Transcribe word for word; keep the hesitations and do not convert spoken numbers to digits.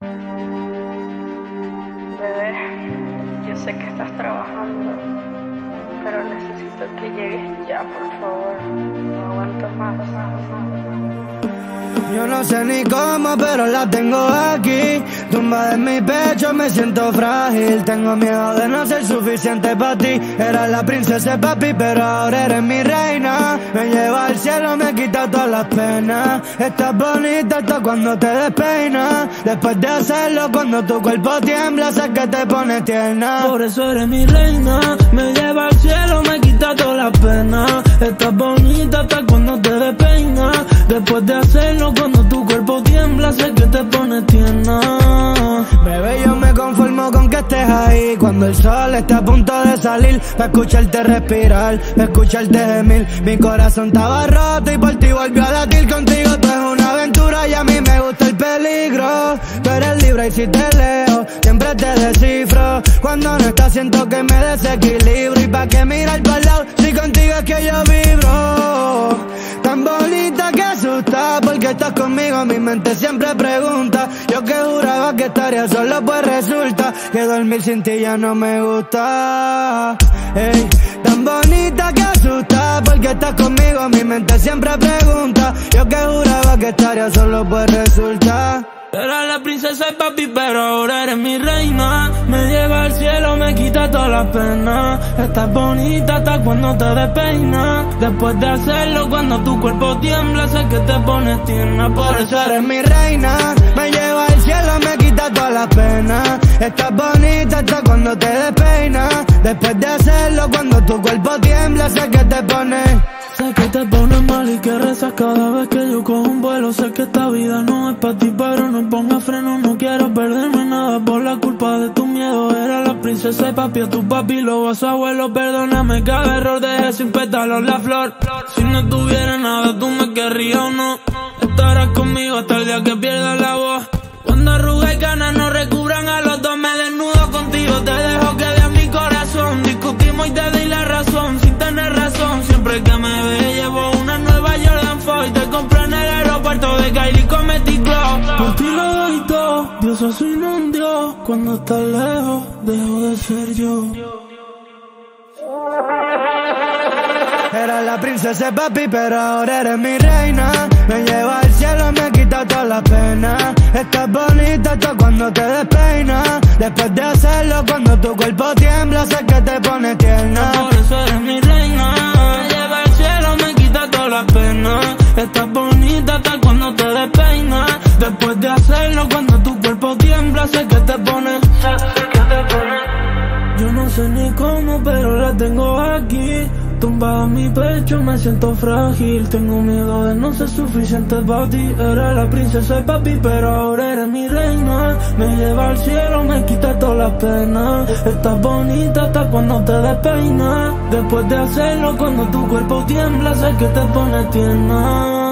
Bebé, yo sé que estás trabajando, pero necesito que llegues ya, por favor. No aguanto más, más, más. Yo no sé ni cómo, pero la tengo aquí, tumbada en mi pecho, me siento frágil. Tengo miedo de no ser suficiente para ti. Eras la princesa, papi, pero ahora eres mi reina. Me lleva al cielo, me quita todas las penas. Estás bonita hasta cuando te despeinas. Después de hacerlo, cuando tu cuerpo tiembla, sé que te pone tierna. Por eso eres mi reina. Me lleva al cielo, me quita todas las penas. Estás bonita hasta cuando te despeinas. Después de hacerlo, cuando tu cuerpo tiembla, sé que te pone tierna. Bebé, yo me conformo con que estés ahí cuando el sol está a punto de salir, para escucharte respirar, para escucharte gemir. Mi corazón estaba roto y por ti volvió a latir. Contigo tú es una aventura y a mí me gusta el peligro. Tú eres libre y si te leo, siempre te descifro. Cuando no estás siento que me desequilibro. Y pa' qué mirar para el lado si contigo es que yo vibro. Tan bonita que asusta, porque estás conmigo, mi mente siempre pregunta. Yo que juraba que estaría solo, pues resulta que dormir sin ti ya no me gusta. Ey, tan bonita que asusta, porque estás conmigo, mi mente siempre pregunta. Yo que juraba que estaría solo, pues resulta. Eras la princesa y papi, pero ahora eres mi reina. Me lleva al cielo, me quita todas las penas. Estás bonita hasta cuando te despeinas. Después de hacerlo, cuando tu cuerpo tiembla, sé que te pones tierna. Por eso eres mi reina. Me lleva al cielo, me quita todas las penas. Estás bonita hasta cuando te despeinas. Después de hacerlo, cuando tu cuerpo tiembla, sé que te pones. Sé que te pones mal y que rezas cada vez que yo cojo un vuelo. Sé que esta vida no es para ti, pero no pongas freno. No quiero perderme nada por la culpa de tu miedo. Era la princesa y papi, a tu papi, luego a su abuelo. Perdóname cada error, dejé sin pétalos la flor. Si no tuviera nada, tú me querrías o no. Estarás conmigo hasta el día que pierdas la voz. Cuando arrugas y canas nos recubran a los dos, me desnudo contigo, te dejo que veas mi corazón. Discutimos y te doy la razón, sin tener razón. Siempre que me ve llevo una nueva Jordan Foy. Te compré en el aeropuerto de Kylie con Metty Club. Por ti lo doy todo, Dios soy un Dios. Cuando estás lejos, dejo de ser yo. Eras la princesa papi, pero ahora eres mi reina. Me lleva al cielo, me quita todas las penas. Estás bonita hasta cuando te despeinas. Después de hacerlo, cuando tu cuerpo tiembla, sé que te pone tierna. Por eso eres mi reina. Me lleva al cielo, me quita todas las penas. Estás bonita hasta cuando te despeinas. Después de hacerlo, cuando tu cuerpo tiembla, sé que te pone, sé que te pone. Yo no sé ni cómo, pero la tengo aquí, tumbada en mi pecho, me siento frágil. Tengo miedo de no ser suficiente para ti. Era la princesa y papi, pero ahora eres mi reina. Me lleva al cielo, me quita todas las penas. Estás bonita hasta cuando te despeinas. Después de hacerlo, cuando tu cuerpo tiembla, sé que te pone tierna.